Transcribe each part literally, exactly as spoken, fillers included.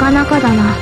かなかだな。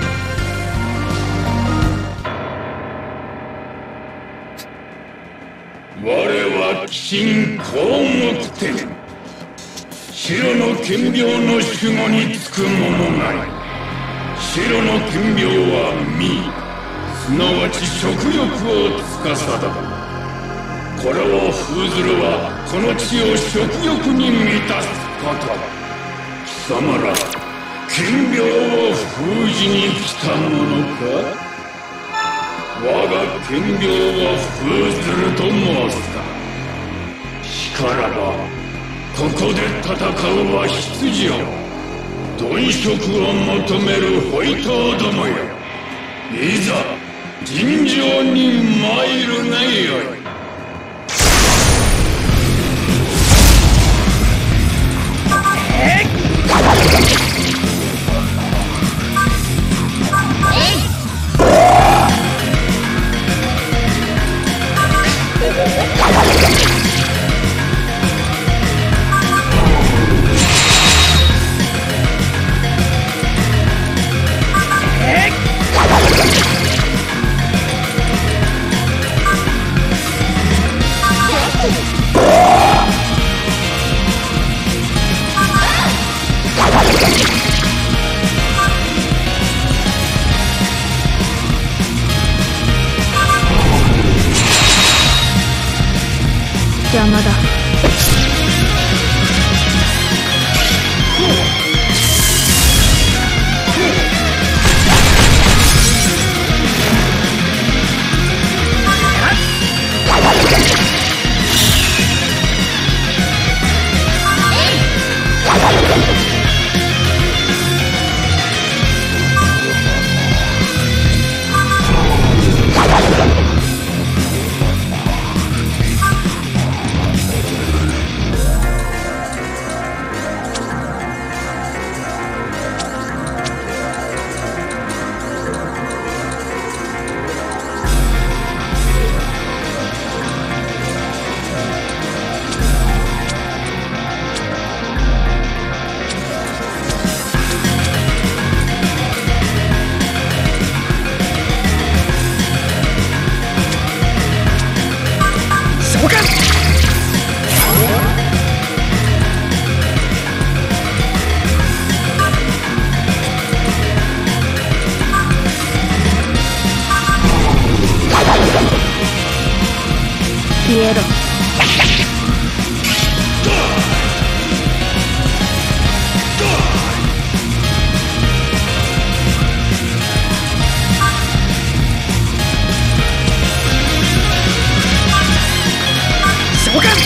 我は鬼神広目天。白の剣病の守護につく者なり。白の剣病は身、すなわち食欲を司る。これを封ずるはこの地を食欲に満たすこと。貴様ら剣病を封じに来た者か。我が剣病を封ずると申すか。しからばここで戦うは必要。鈍色を求めるホイトーどもよ、いざ尋常に参るがよい。 邪魔だ。消えろ。召喚。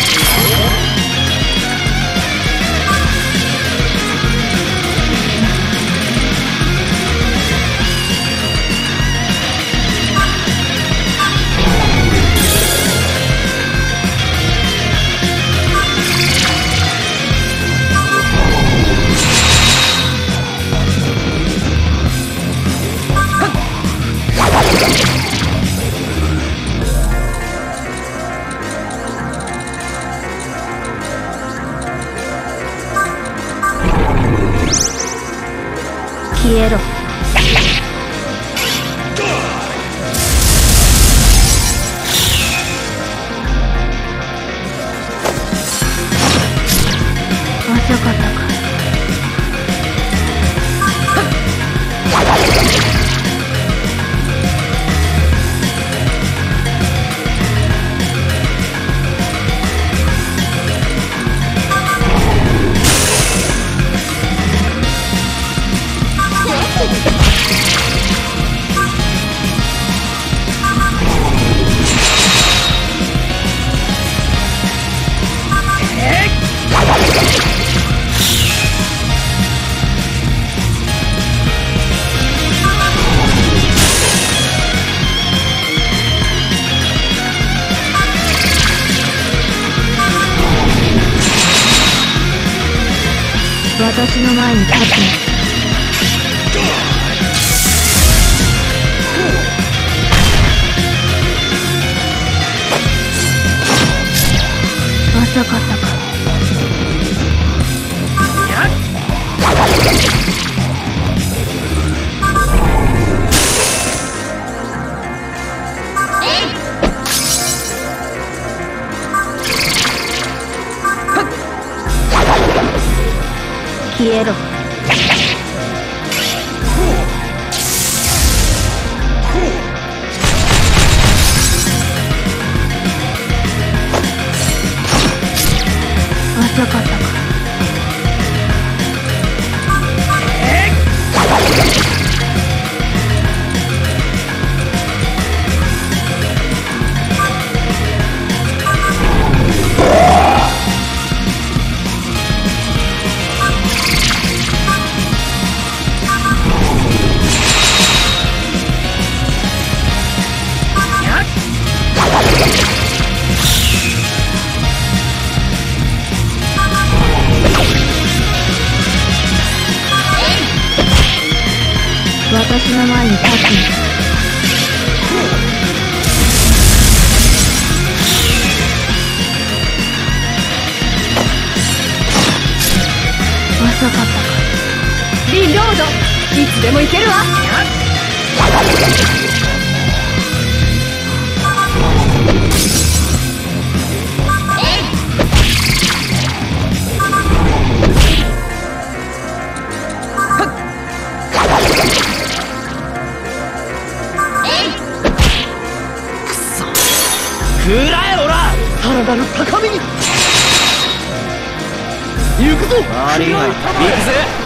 消えろ。遅かったか。私の前に立って遅かったか。 消えろ。遅かったか。私の前に立つんだ。遅かったか。 リロード、いつでも行けるわ。 食らえオラ、さらなる高みに行くぞ。 悪いが行くぜ。